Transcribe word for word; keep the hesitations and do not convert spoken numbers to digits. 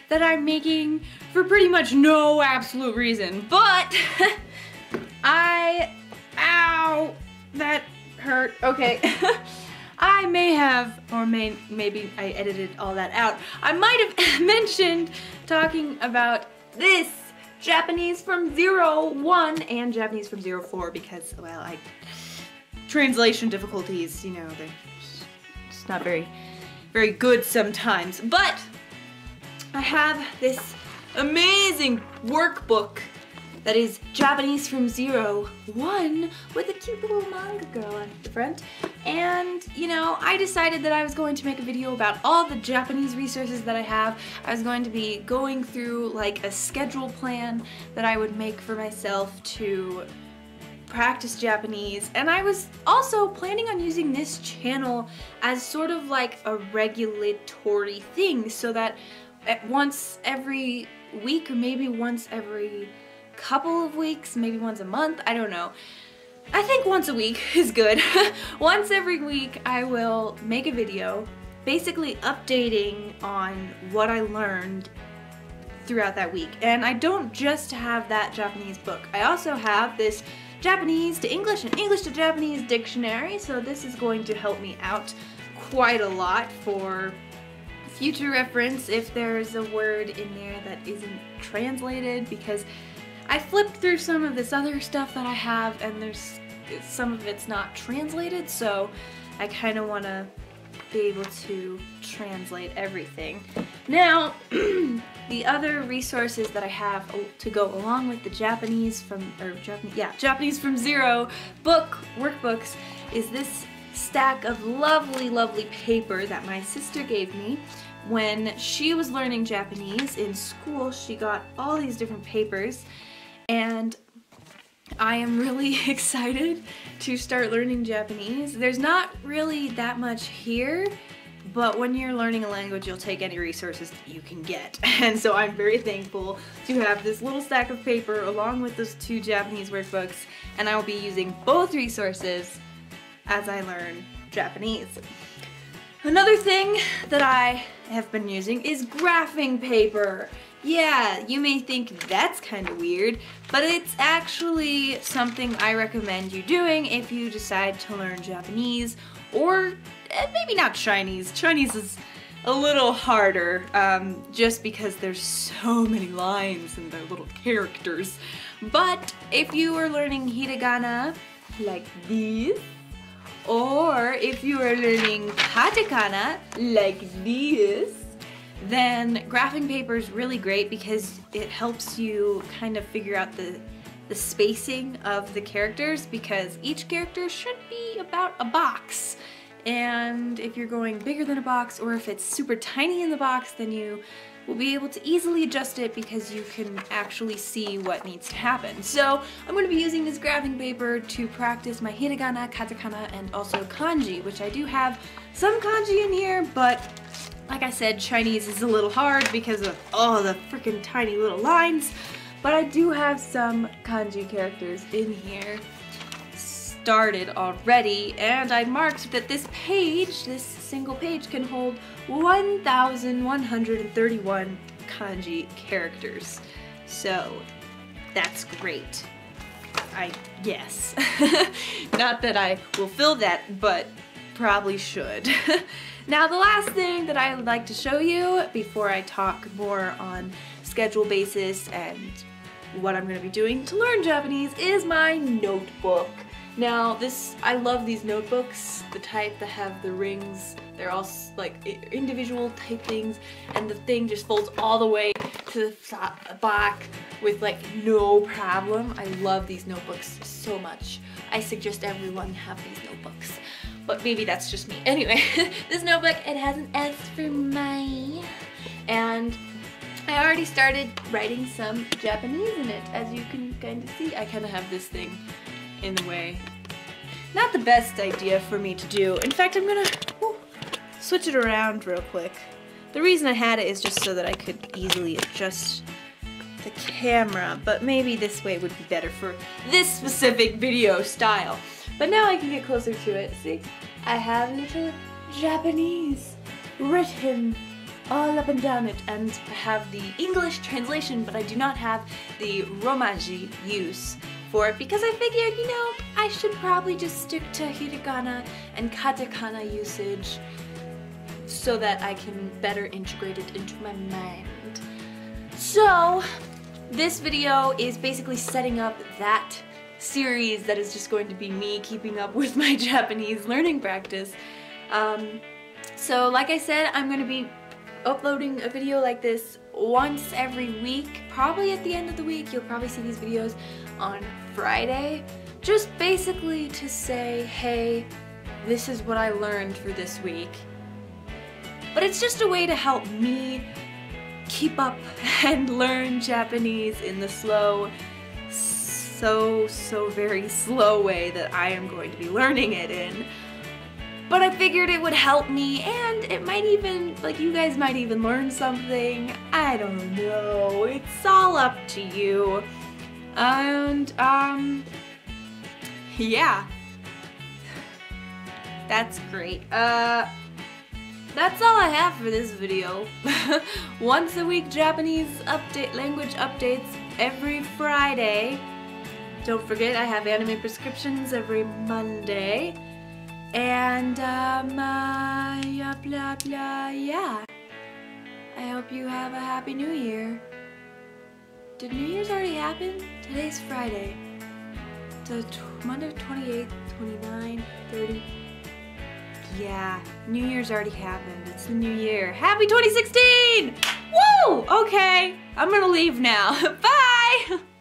that I'm making for pretty much no absolute reason. But I, ow, that hurt. Okay. I may have, or may, maybe I edited all that out. I might have mentioned talking about this Japanese from zero one and Japanese from zero four because, well, I, translation difficulties, you know, they're just not very, very good sometimes. But I have this amazing workbook that is Japanese from zero one with a cute little manga girl on the front. And, you know, I decided that I was going to make a video about all the Japanese resources that I have. I was going to be going through like a schedule plan that I would make for myself to practice Japanese, and I was also planning on using this channel as sort of like a regulatory thing so that at once every week or maybe once every couple of weeks, maybe once a month, I don't know. I think once a week is good. Once every week I will make a video basically updating on what I learned throughout that week. And I don't just have that Japanese book. I also have this Japanese to English and English to Japanese dictionary, so this is going to help me out quite a lot for future reference if there's a word in there that isn't translated, because I flipped through some of this other stuff that I have and there's some of it's not translated, so I kind of want to be able to translate everything. Now, the other resources that I have to go along with the Japanese from, or Japanese, yeah, Japanese from zero book, workbooks, is this stack of lovely, lovely paper that my sister gave me. When she was learning Japanese in school, she got all these different papers, and I am really excited to start learning Japanese. There's not really that much here, but when you're learning a language, you'll take any resources that you can get. And so I'm very thankful to have this little stack of paper along with those two Japanese workbooks, and I will be using both resources as I learn Japanese. Another thing that I have been using is graphing paper. Yeah, you may think that's kind of weird, but it's actually something I recommend you doing if you decide to learn Japanese, or maybe not Chinese. Chinese is a little harder, um, just because there's so many lines and they're little characters. But if you are learning hiragana like this, or if you are learning katakana like this, then graphing paper is really great because it helps you kind of figure out the, the spacing of the characters, because each character should be about a box. And if you're going bigger than a box, or if it's super tiny in the box, then you will be able to easily adjust it because you can actually see what needs to happen. So I'm going to be using this graphing paper to practice my hiragana, katakana, and also kanji, which I do have some kanji in here, but like I said, Chinese is a little hard because of all the freaking tiny little lines, but I do have some kanji characters in here started already, and I marked that this page, this single page, can hold one thousand one hundred thirty-one kanji characters. So that's great. I guess. Not that I will fill that, but probably should. Now, the last thing that I would like to show you before I talk more on schedule basis and what I'm going to be doing to learn Japanese is my notebook. Now, this, I love these notebooks, the type that have the rings. They're all like individual type things, and the thing just folds all the way to the back with like no problem. I love these notebooks so much. I suggest everyone have these notebooks. But maybe that's just me. Anyway, this notebook, it has an S for my, and I already started writing some Japanese in it. As you can kind of see, I kind of have this thing in the way. Not the best idea for me to do. In fact, I'm gonna whoo, switch it around real quick. The reason I had it is just so that I could easily adjust the camera, but maybe this way would be better for this specific video style. But now I can get closer to it. See, I have little Japanese written all up and down it, and I have the English translation, but I do not have the Romaji use for it because I figured, you know, I should probably just stick to hiragana and katakana usage so that I can better integrate it into my mind. So this video is basically setting up that series that is just going to be me keeping up with my Japanese learning practice. Um, so like I said, I'm going to be uploading a video like this once every week. Probably at the end of the week, you'll probably see these videos on Friday. Just basically to say, hey, this is what I learned for this week. But it's just a way to help me keep up and learn Japanese in the slow, so, so very slow way that I am going to be learning it in. But I figured it would help me, and it might even, like, you guys might even learn something. I don't know. It's all up to you. And, um, yeah. That's great. Uh, that's all I have for this video. Once a week Japanese update, language updates every Friday. Don't forget, I have anime prescriptions every Monday. And, um, uh, yeah, blah, blah, yeah. I hope you have a happy new year. Did New Year's already happen? Today's Friday. The Monday, twenty-eighth, twenty-ninth, thirty. Yeah, New Year's already happened. It's the new year. Happy twenty sixteen! Woo! Okay, I'm gonna leave now. Bye!